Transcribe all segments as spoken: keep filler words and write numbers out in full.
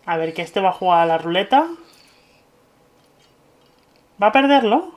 A ver, que este va a jugar a la ruleta. ¿Va a perderlo?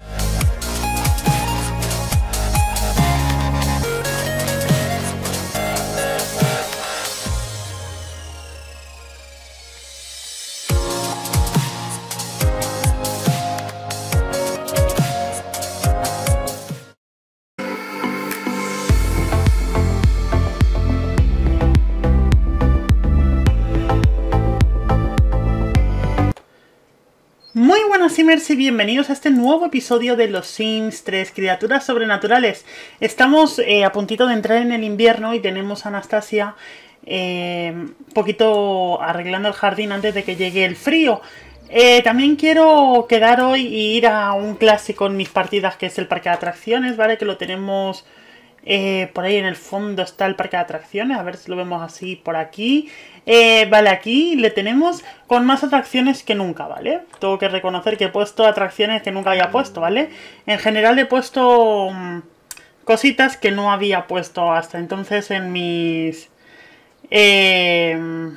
Muy buenas Simmers y bienvenidos a este nuevo episodio de Los Sims tres, criaturas sobrenaturales. Estamos eh, a puntito de entrar en el invierno y tenemos a Anastasia eh, un poquito arreglando el jardín antes de que llegue el frío. Eh, también quiero quedar hoy y ir a un clásico en mis partidas, que es el parque de atracciones, ¿vale? Que lo tenemos... Eh, por ahí en el fondo está el parque de atracciones. A ver si lo vemos así por aquí. Eh, vale, aquí le tenemos con más atracciones que nunca, ¿vale? Tengo que reconocer que he puesto atracciones que nunca había puesto, ¿vale? En general he puesto um, cositas que no había puesto hasta entonces en mis... Eh,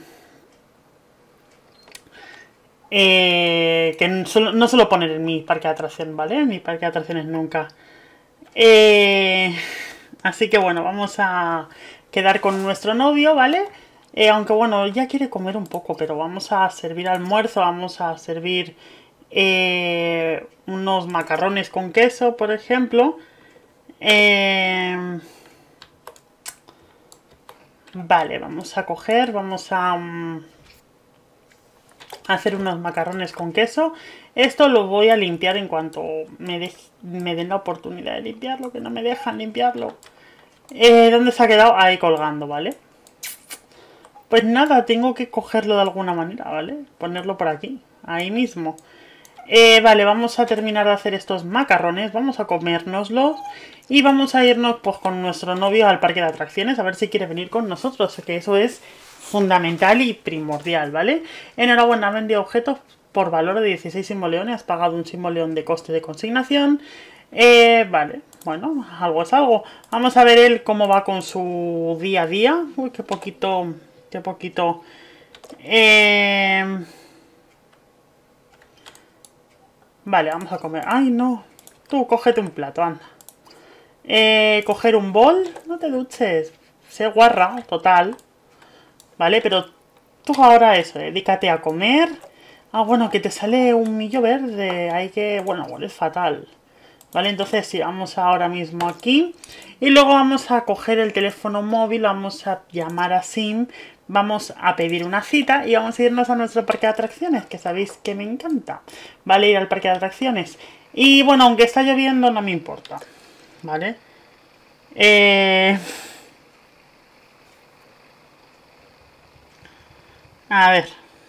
eh, que no suelo, no suelo poner en mi parque de atracciones, ¿vale? En mi parque de atracciones nunca. Eh... Así que bueno, vamos a quedar con nuestro novio, ¿vale? Eh, aunque bueno, ya quiere comer un poco, pero vamos a servir almuerzo, vamos a servir eh, unos macarrones con queso, por ejemplo. Eh, vale, vamos a coger, vamos a um, hacer unos macarrones con queso. Esto lo voy a limpiar en cuanto me, de, me den la oportunidad de limpiarlo, que no me dejan limpiarlo. Eh, ¿Dónde se ha quedado? Ahí colgando, ¿vale? Pues nada, tengo que cogerlo de alguna manera, ¿vale? Ponerlo por aquí, ahí mismo. Eh, vale, vamos a terminar de hacer estos macarrones, vamos a comérnoslos y vamos a irnos pues con nuestro novio al parque de atracciones a ver si quiere venir con nosotros, que eso es fundamental y primordial, ¿vale? Enhorabuena, vendido objetos por valor de dieciséis simoleones, has pagado un simoleón de coste de consignación. Eh, vale, bueno, algo es algo. Vamos a ver él cómo va con su día a día. Uy, qué poquito, qué poquito. Eh... Vale, vamos a comer. Ay, no. Tú, cógete un plato, anda. Eh, coger un bol. No te duches. Sé guarra, total. Vale, pero tú ahora eso, dedícate a comer. Ah, bueno, que te sale un millo verde. Hay que... Bueno, huele fatal. Vale, entonces sí, vamos ahora mismo aquí. Y luego vamos a coger el teléfono móvil, vamos a llamar a Sim, vamos a pedir una cita y vamos a irnos a nuestro parque de atracciones, que sabéis que me encanta. Vale, ir al parque de atracciones. Y bueno, aunque está lloviendo, no me importa. Vale. Eh... A ver.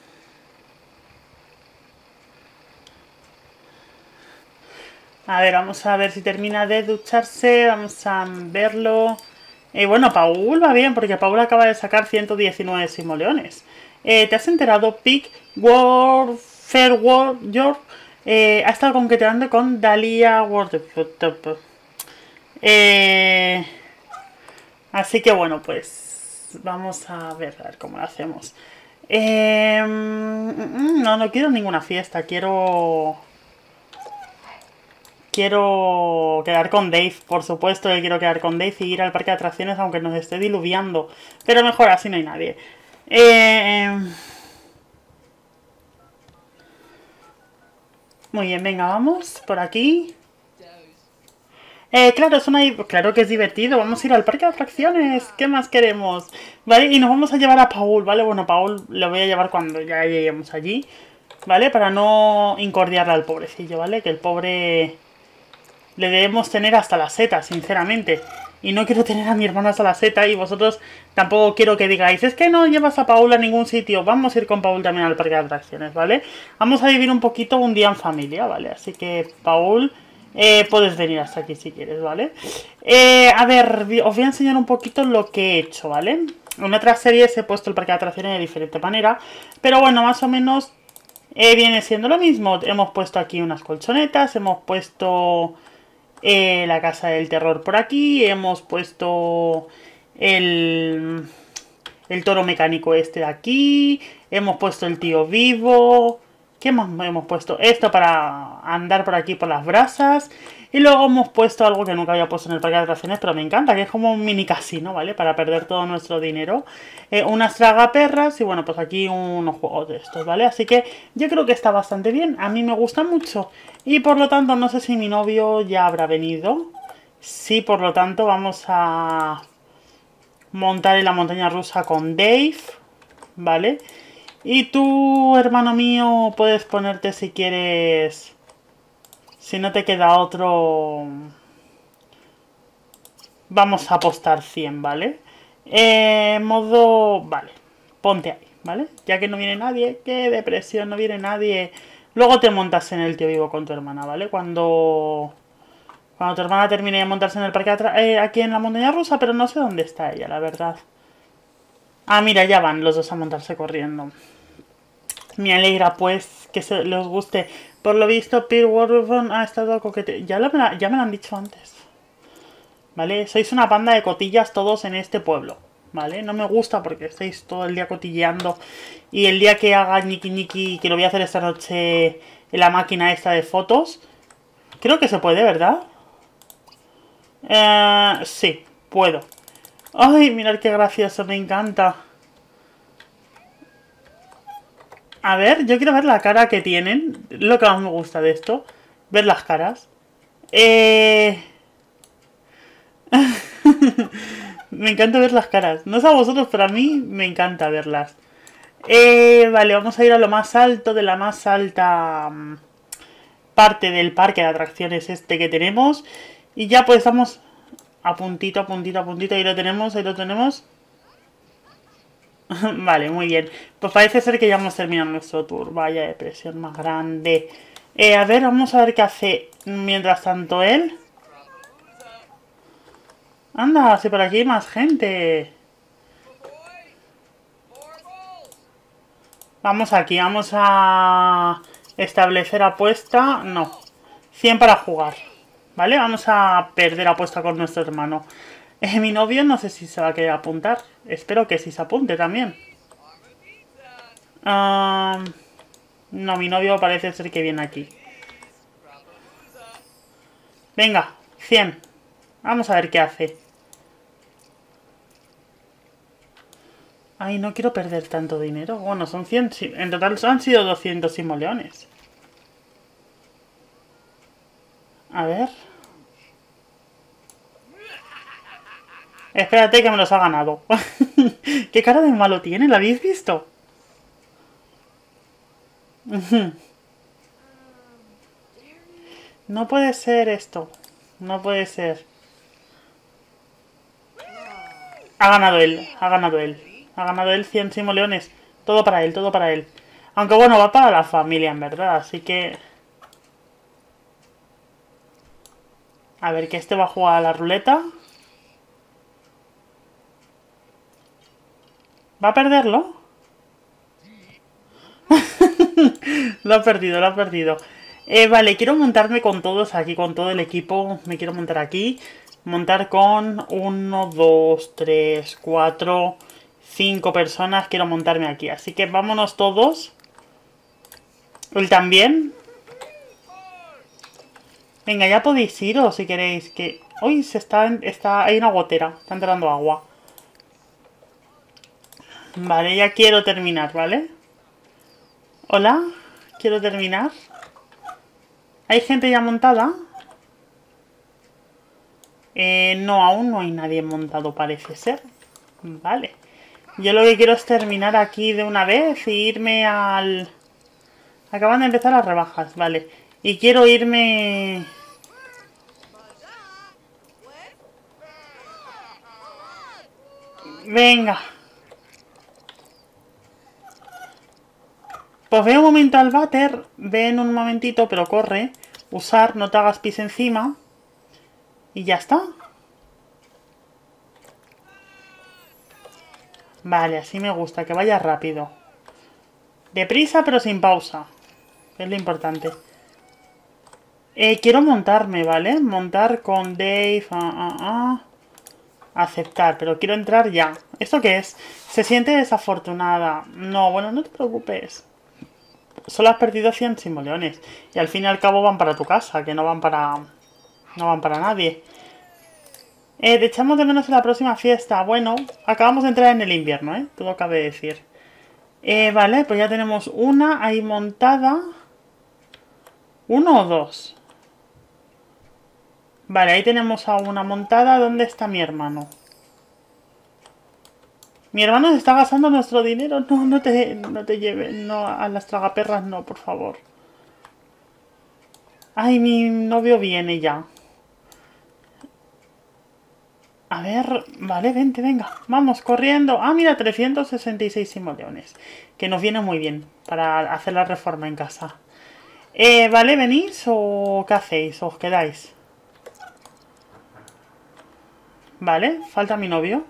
A ver, vamos a ver si termina de ducharse. Vamos a verlo. Eh, bueno, Paul va bien, porque Paul acaba de sacar ciento diecinueve simoleones. Eh, ¿Te has enterado? Pick Warfare Warrior eh, ha estado conquistando con Dahlia World. Eh, así que bueno, pues vamos a ver, a ver cómo lo hacemos. Eh, no, no quiero ninguna fiesta, quiero... Quiero quedar con Dave, por supuesto que quiero quedar con Dave y ir al parque de atracciones aunque nos esté diluviando. Pero mejor así no hay nadie. Eh... Muy bien, venga, vamos por aquí. Eh, claro, es una... claro que es divertido, vamos a ir al parque de atracciones. ¿Qué más queremos? ¿Vale? Y nos vamos a llevar a Paul, ¿vale? Bueno, Paul lo voy a llevar cuando ya lleguemos allí, ¿vale? Para no incordiarle al pobrecillo, ¿vale? Que el pobre... Le debemos tener hasta la seta, sinceramente. Y no quiero tener a mi hermano hasta la seta. Y vosotros tampoco quiero que digáis, es que no llevas a Paul a ningún sitio. Vamos a ir con Paul también al parque de atracciones, ¿vale? Vamos a vivir un poquito un día en familia, ¿vale? Así que, Paul, eh, puedes venir hasta aquí si quieres, ¿vale? Eh, a ver, os voy a enseñar un poquito lo que he hecho, ¿vale? En otras series he puesto el parque de atracciones de diferente manera. Pero bueno, más o menos eh, viene siendo lo mismo. Hemos puesto aquí unas colchonetas, hemos puesto... Eh, la casa del terror por aquí, hemos puesto el, el toro mecánico este de aquí. Hemos puesto el tío vivo. ¿Qué más hemos puesto? Esto para andar por aquí por las brasas. Y luego hemos puesto algo que nunca había puesto en el parque de atracciones, pero me encanta, que es como un mini casino, ¿vale? Para perder todo nuestro dinero. Eh, unas tragaperras y bueno, pues aquí unos juegos de estos, ¿vale? Así que yo creo que está bastante bien. A mí me gusta mucho. Y por lo tanto, no sé si mi novio ya habrá venido. Sí, por lo tanto, vamos a montar en la montaña rusa con Dave, ¿vale? Y tú, hermano mío, puedes ponerte si quieres... Si no te queda otro... Vamos a apostar cien, ¿vale? Eh, modo... Vale, ponte ahí, ¿vale? Ya que no viene nadie, qué depresión, no viene nadie. Luego te montas en el tío vivo con tu hermana, ¿vale? Cuando... Cuando tu hermana termine de montarse en el parque eh, aquí en la montaña rusa, pero no sé dónde está ella, la verdad. Ah, mira, ya van los dos a montarse corriendo. Me alegra, pues, que se les guste. Por lo visto, Peter Warburton ha estado coquete... Ya, lo, ya me lo han dicho antes. ¿Vale? Sois una panda de cotillas todos en este pueblo. ¿Vale? No me gusta porque estáis todo el día cotilleando. Y el día que haga Niki Niki, que lo voy a hacer esta noche en la máquina esta de fotos. Creo que se puede, ¿verdad? Eh, sí, puedo. Ay, mirad qué gracioso, me encanta. A ver, yo quiero ver la cara que tienen. Lo que más me gusta de esto. Ver las caras. Eh... Me encanta ver las caras. No sé a vosotros, pero a mí me encanta verlas. Eh, vale, vamos a ir a lo más alto de la más alta um, parte del parque de atracciones este que tenemos. Y ya pues estamos a puntito, a puntito, a puntito. Ahí lo tenemos, ahí lo tenemos. Vale, muy bien. Pues parece ser que ya hemos terminado nuestro tour. Vaya depresión más grande. Eh, a ver, vamos a ver qué hace mientras tanto él. Anda, si por aquí hay más gente. Vamos aquí, vamos a establecer apuesta. No, cien para jugar. ¿Vale? Vamos a perder apuesta con nuestro hermano. Eh, mi novio no sé si se va a querer apuntar. Espero que sí se apunte también. Uh, no, mi novio parece ser que viene aquí. Venga, cien. Vamos a ver qué hace. Ay, no quiero perder tanto dinero. Bueno, son cien. En total han sido doscientos simoleones. A ver. Espérate que me los ha ganado. ¿Qué cara de malo tiene? ¿La habéis visto? No puede ser esto. No puede ser. Ha ganado él. Ha ganado él. Ha ganado él cien simoleones. Todo para él, todo para él. Aunque bueno, va para la familia en verdad. Así que... A ver, que este va a jugar a la ruleta. ¿Va a perderlo? Lo ha perdido, lo ha perdido. Eh, vale, quiero montarme con todos aquí, con todo el equipo. Me quiero montar aquí. Montar con uno, dos, tres, cuatro, cinco personas. Quiero montarme aquí. Así que vámonos todos. Él también. Venga, ya podéis iros si queréis. Que uy, se está, está... Hay una gotera. Está entrando agua. Vale, ya quiero terminar, ¿vale? Hola, quiero terminar. ¿Hay gente ya montada? Eh, no, aún no hay nadie montado, parece ser. Vale. Yo lo que quiero es terminar aquí de una vez e irme al... Acaban de empezar las rebajas, vale. Y quiero irme... Venga. Pues ve un momento al váter, ven un momentito, pero corre. Usar, no te hagas pis encima. Y ya está. Vale, así me gusta, que vaya rápido. Deprisa, pero sin pausa. Es lo importante. Eh, quiero montarme, ¿vale? Montar con Dave. Ah, ah, ah. Aceptar, pero quiero entrar ya. ¿Esto qué es? Se siente desafortunada. No, bueno, no te preocupes. Solo has perdido cien simoleones. Y al fin y al cabo van para tu casa, que no van para... No van para nadie. Eh, te echamos de menos en la próxima fiesta. Bueno, acabamos de entrar en el invierno, ¿eh? Todo cabe decir. Eh, vale, pues ya tenemos una ahí montada. ¿Uno o dos? Vale, ahí tenemos a una montada. ¿Dónde está mi hermano? Mi hermano se está gastando nuestro dinero. No, no te, no te lleves. No, a las tragaperras no, por favor. Ay, mi novio viene ya. A ver, vale, vente, venga. Vamos, corriendo. Ah, mira, trescientos sesenta y seis simoleones. Que nos viene muy bien para hacer la reforma en casa. Eh, vale, ¿venís o qué hacéis? ¿Os quedáis? Vale, falta mi novio.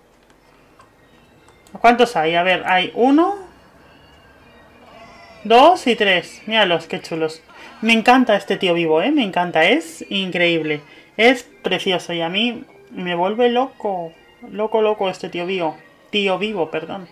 ¿Cuántos hay? A ver, hay uno, dos y tres. Míralos, qué chulos. Me encanta este tío vivo, ¿eh? Me encanta, es increíble. Es precioso y a mí me vuelve loco. Loco, loco este tío vivo. Tío vivo, perdón.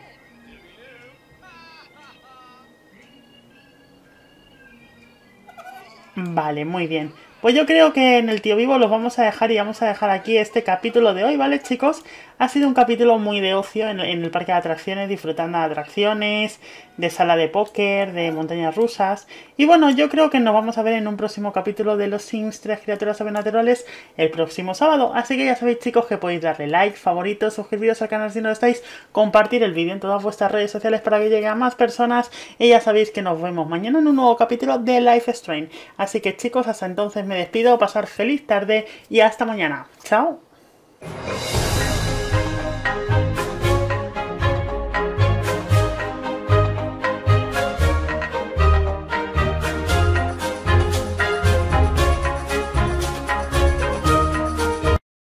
Vale, muy bien. Pues yo creo que en el tío vivo los vamos a dejar y vamos a dejar aquí este capítulo de hoy, ¿vale, chicos? Ha sido un capítulo muy de ocio en, en el parque de atracciones, disfrutando de atracciones, de sala de póker, de montañas rusas. Y bueno, yo creo que nos vamos a ver en un próximo capítulo de Los Sims tres criaturas sobrenaturales el próximo sábado. Así que ya sabéis, chicos, que podéis darle like, favorito, suscribiros al canal si no lo estáis, compartir el vídeo en todas vuestras redes sociales para que llegue a más personas. Y ya sabéis que nos vemos mañana en un nuevo capítulo de Life is Strange. Así que, chicos, hasta entonces me despido, pasar feliz tarde y hasta mañana. ¡Chao!